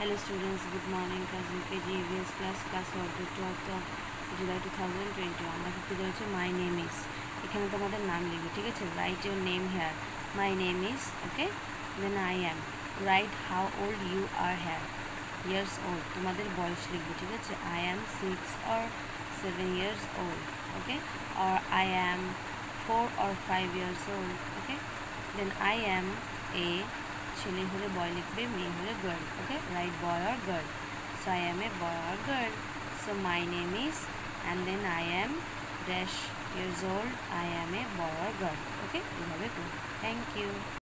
Hello students, good morning. Class UKG EVS class order 12th of July 2020. আমরা কি করেছি my name is এখানে তোমাদের নাম লিখবে ঠিক আছে write your name here my name is okay then I am write how old you are here years old তোমাদের বয়স লিখবে ঠিক আছে I am 6 or 7 years old okay or I am 4 or 5 years old okay then I am a ছেলে হলে বয় লিখবে মেয়ে হলে girl okay right boy or girl so I am a boy or girl so my name is and then I am dash years old I am a boy or girl okay এভাবে করুন thank you